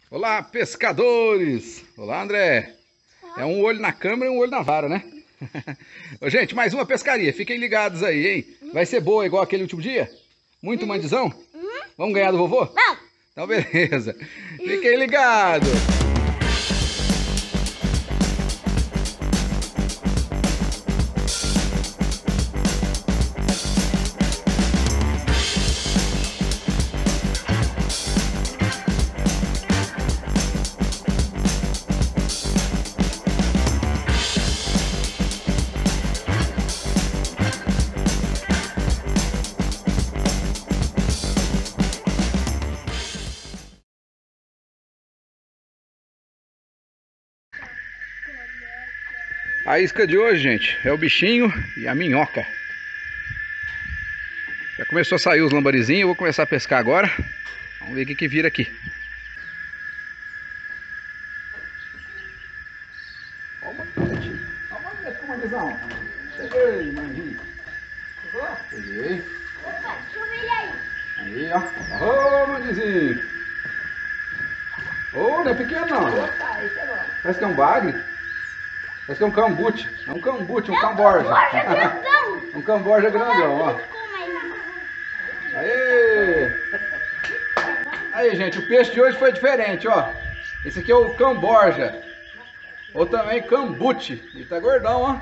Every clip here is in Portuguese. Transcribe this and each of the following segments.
Olá, pescadores! Olá, André! É um olho na câmera e um olho na vara, né? Ô, gente, mais uma pescaria. Fiquem ligados aí, hein? Vai ser boa igual aquele último dia? Muito mandizão? Vamos ganhar do vovô? Vamos! Então, beleza. Fiquem ligados! A isca de hoje, gente, é o bichinho e a minhoca. Já começou a sair os lambarizinhos, eu vou começar a pescar agora. Vamos ver o que vira aqui. Ó o manguete. Ó o manguete com o mandizão. Peguei, mandinho. Peguei. Opa, deixa eu ver ele aí. Aí, ó. Ô, mandizinho. Ô, não é pequeno não. Opa, esse é bom. Parece que é um bagre. Parece que é um cambute. É um cambute, um camborja. Um camborja grandão, ó. Aê! Aí, gente, o peixe de hoje foi diferente, ó. Esse aqui é o camborja. Ou também cambute. Ele tá gordão, ó.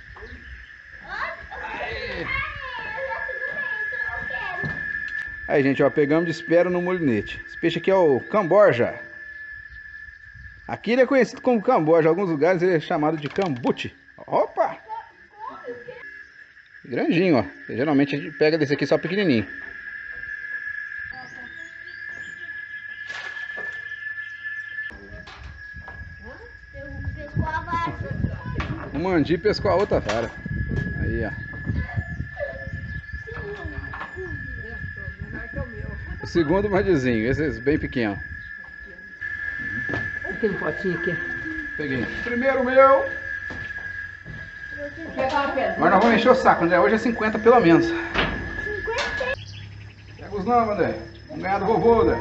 Aí, gente, ó, pegamos de espera no molinete. Esse peixe aqui é o camborja. Aqui ele é conhecido como camborja. Em alguns lugares ele é chamado de cambute. Opa! Grandinho, ó. Geralmente a gente pega desse aqui só pequenininho. O mandi pescou a outra vara. Aí, ó. O segundo mandizinho. Esse é bem pequeno. Aquele potinho aqui. Peguei. Primeiro meu. Mas nós vamos encher o saco, André. Hoje é 50 pelo menos. 50? Pega os nomes, André. Vamos ganhar do vovô, André.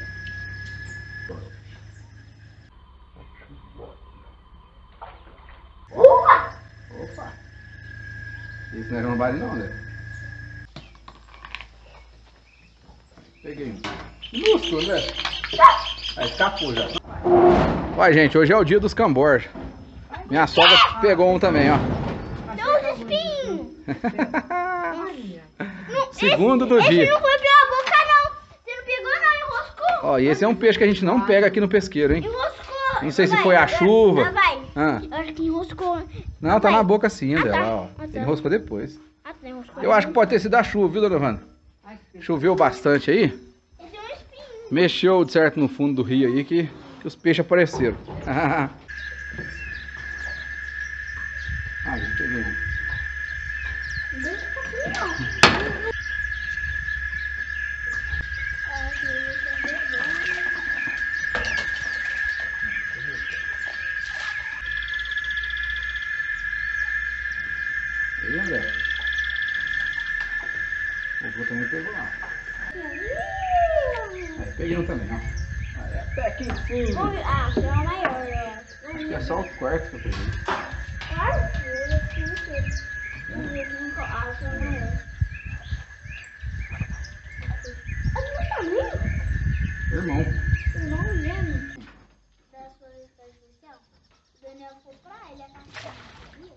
Opa! Opa! Isso não vale não, André. Peguei um. Minúsculo, André. Aí, escapou já. Uai, gente, hoje é o dia dos camborja. Minha sogra pegou um também, ó. Deu uns espinhos. Segundo do Esse dia. não foi pela boca, não. Você não pegou, não. Enroscou. Ó, e esse é um peixe que a gente não pega aqui no pesqueiro, hein? Enroscou. Não sei se Vai, foi a chuva. Vai. Ah. Eu acho que enroscou. Não, tá Vai. na boca sim, André. Ah, tá. Ó. Ah, tá. Ele enroscou depois. Ah, tá, enroscou. Eu acho que pode ter sido a chuva, viu, dona Wanda? Choveu bastante aí. Esse é um espinho. Mexeu de certo no fundo do rio aí que os peixes apareceram. Ah, já peguei um. Deixa eu ver, não. Aí, André. O vovô também pegou lá. Aí, peguei um também, ó. Aí, até aqui em cima. Ah, você é uma maior, eu acho. Acho que é só o quarto que eu peguei. Claro, eu não sei. Ah, você é maior. Ah, você não sabia? Irmão. Irmão gêmeo. Das coisas que faz especial, o Daniel foi pra ele, a caixinha, sabia?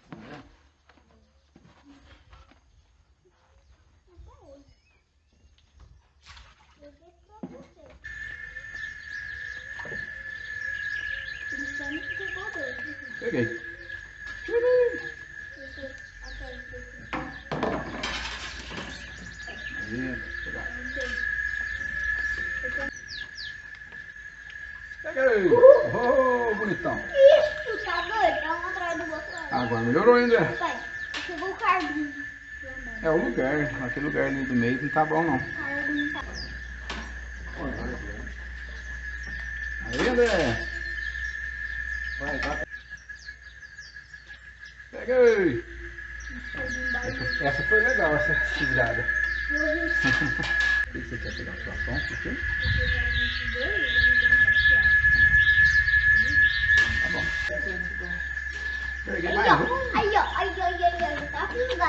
Até hoje. Eu fiz pra você. Ele só me pegou dois. Peguei. Você atrás desse. Aí, pegar. Peguei. Oh, bonitão. Isso, tá doido? Tá um atrás do outro lado. Agora melhorou ainda. Pai, chegou o cardinho. É o lugar. Aquele lugar ali do meio não tá bom não. Cardinho tá. Aí, André. Vai, tá. Peguei. Essa foi legal, essa cisgada. O que você quer pegar? Sua som? Por quê? Porque já é 22, eu não tenho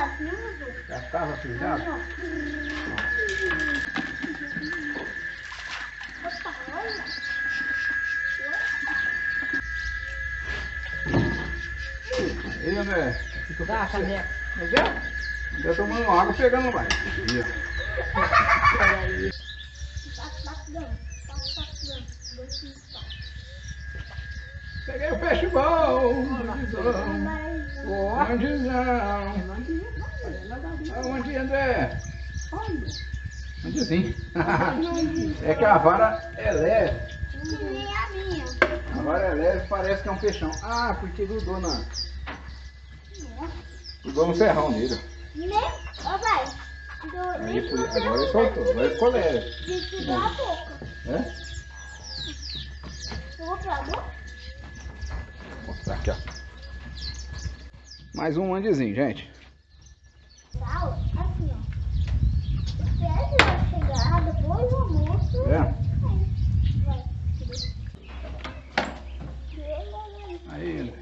sujados, nem mudou. Já estava sujado? Não. Opa, olha. Aí, André. Dá, cadê? André tomando água, pegando lá. Peguei o peixe bom. Mandizão. Onde, André? Mandizinho. É que a vara é leve. Que nem a minha. A vara é leve, parece que é um peixão. Ah, porque grudou na... Grudou no ferrão nele. Nem, ó, vai. Aí, agora ele soltou, agora ficou leve. Deixa eu dar a boca. É? Eu vou pra boca. Vou mostrar aqui, ó. Mais um mandizinho, gente. Tá, assim, ó. Espera que vai chegar depois do almoço. É? Vai. Aí, André.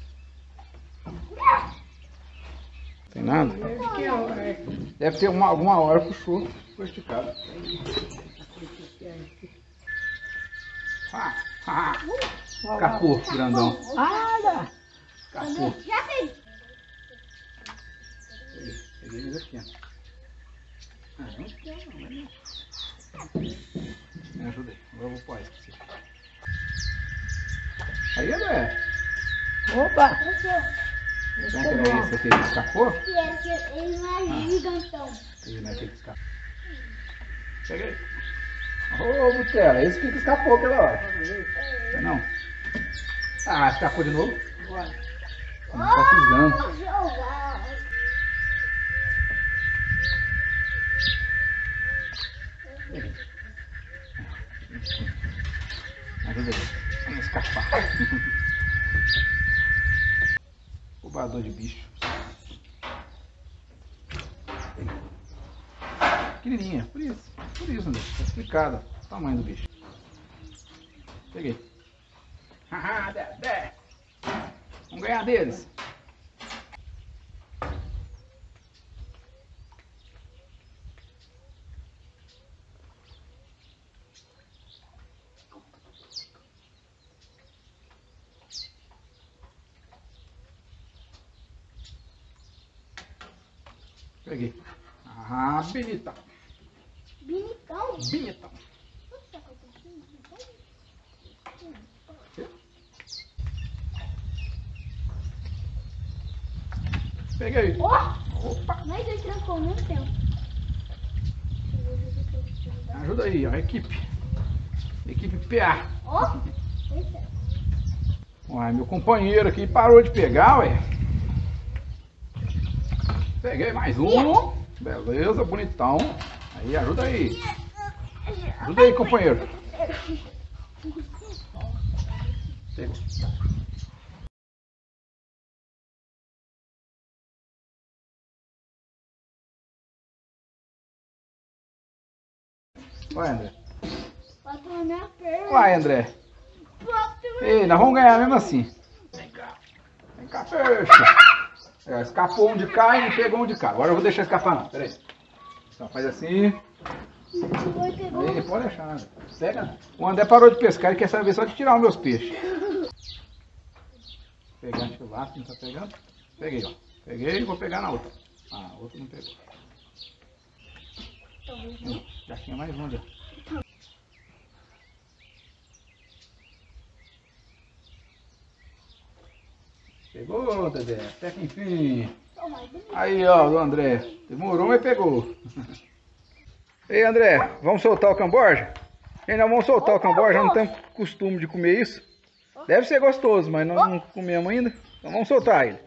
Tem nada? Deve ter alguma hora puxou, ficou esticado. Capô, grandão. Olha! Capô. Já fez. Peguei eles aqui, ó. Me ajuda aí, agora eu vou pôr isso pra você. Aí, André. Opa! Será que era esse aqui que escapou? Ele não é gigantão. Ele não é aquele que escapou. Peguei. Ô, Butela, esse que escapou aquela hora. Não? Ah, escapou de novo? Não tá fisgando. Vou jogar. Ajuda aí. Vamos escapar. Roubador de bicho. Pequenininha, por isso, André. Tá explicado o tamanho do bicho. Peguei. Haha, Dedé. Vamos ganhar deles. Peguei. Ah, bonitão. Binitão? Bonitão. Peguei. Ó! Opa. Nós dois trancou ao mesmo tempo. Ajuda aí, ó, a equipe. Equipe PA. Ó! Eita. Uai, meu companheiro aqui parou de pegar, ué. Peguei mais um. Beleza, bonitão. Aí, ajuda aí. Ajuda aí, companheiro. Pegou. Vai, André. Bateu na minha perna. Vai, André. Bateu na Ei, nós vamos ganhar mesmo assim. Vem cá. Vem cá, peixe. É, escapou um de cá e pegou um de cá. Agora eu vou deixar escapar não. Pera aí. Então faz assim. Ei, pode deixar, André. Pega. O André parou de pescar e quer saber só de tirar os meus peixes. Pegar aqui o laço, não tá pegando? Peguei, ó. Peguei e vou pegar na outra. Ah, a outra não pegou. Já tinha mais um já. Pegou, Dedé. Até que enfim. Aí, ó, do André. Demorou, mas pegou. Ei, André, vamos soltar o camborja? Gente, nós vamos soltar o camborja, não temos costume de comer isso. Deve ser gostoso, mas nós não comemos ainda. Então vamos soltar ele.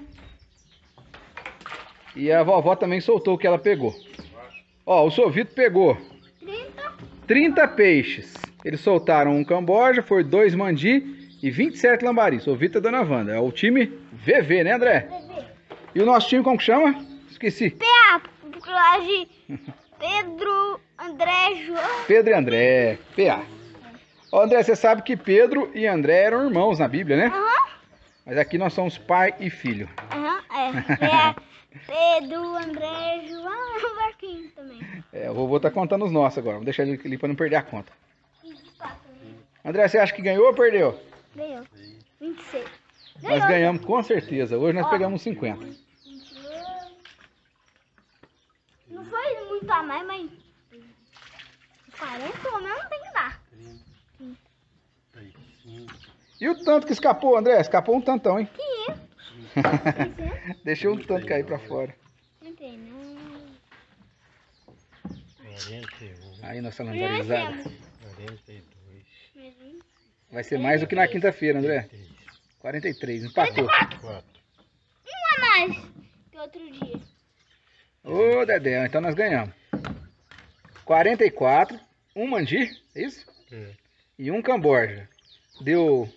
E a vovó também soltou o que ela pegou. Ó, o Sovito pegou 30 peixes. Eles soltaram um camborja, foi 2 mandi e 27 lambari. Sovito e Dona Wanda. É o time VV, né, André? E o nosso time como que chama? Esqueci. PA, Plage, Pedro, André, João. Pedro e André, PA. Ó, André, você sabe que Pedro e André eram irmãos na Bíblia, né? Aham. Mas aqui nós somos pai e filho. Aham, é. Pedro, André, João, Marquinhos também. É, o vovô tá contando os nossos agora. Vamos deixar ele ali pra não perder a conta. 24 também. André, você acha que ganhou ou perdeu? Ganhou. 26. Nós ganhamos com certeza. Hoje nós pegamos 50. 22. Não foi muito a mais, mas 40 pelo menos tem que dar. E o tanto que escapou, André? Escapou um tantão, hein? 500. Deixou um tanto cair pra fora. 39. 41, Aí nossa landarizada. 42, Mais um. Vai ser mais do que na quinta-feira, André. 43, empatou. 4. Um a mais que outro dia. Ô, Dedé, então nós ganhamos. 44, um mandi, é isso? É. E um camborja. Deu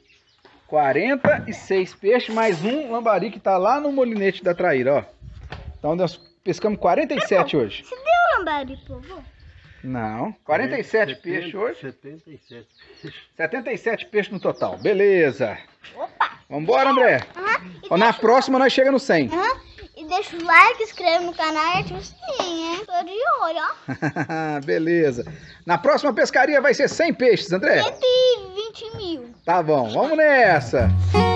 46 peixes, mais um lambari que tá lá no molinete da traíra, ó. Então nós pescamos 47 hoje. Você deu lambari, por favor? Não, 47 peixes hoje. 77 peixes. 77 peixes no total, beleza. Opa! Vambora, André. Aham. Ó, na próxima nós chega no 100. Aham. E deixa o like, inscreve no canal e ativa o sininho, hein? Tô de olho, ó. Beleza. Na próxima pescaria vai ser 100 peixes, André. 120 mil. Tá bom, vamos nessa.